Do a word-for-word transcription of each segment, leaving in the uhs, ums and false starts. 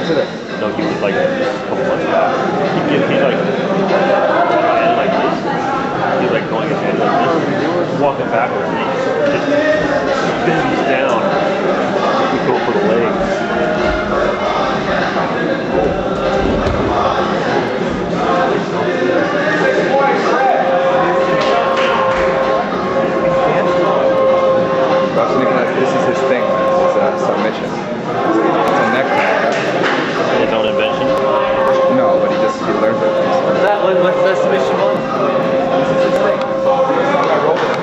yesterday? No, he was like a couple months back. He, he, he like, and like this. He's like going his hand like this, walking backwards, and he just bends down to go for the legs. This is his thing, his uh, submission. It's a neck crack. His own invention? No, but he just he learned it. What's that? What, what's that submission one? This is his thing. I rolled it.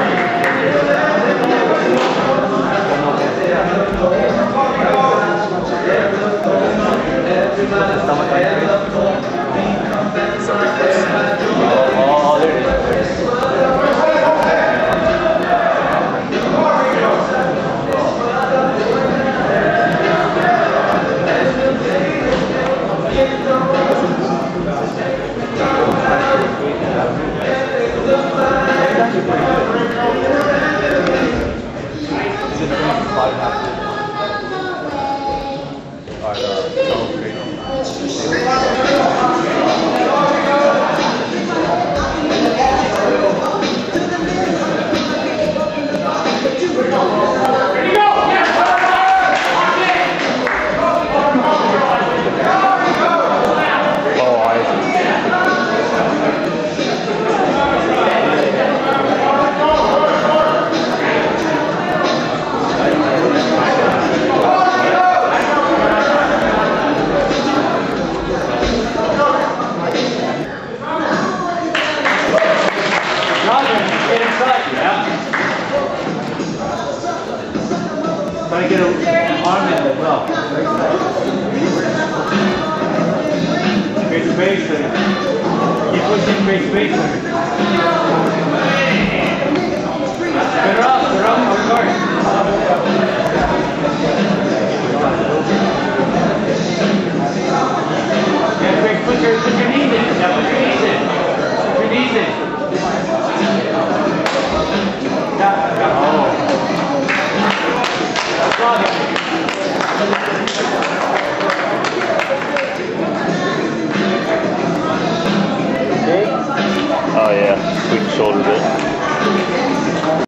Stomach like oh, there it is. Try to get an arm in as well. Great space. Keep pushing great space.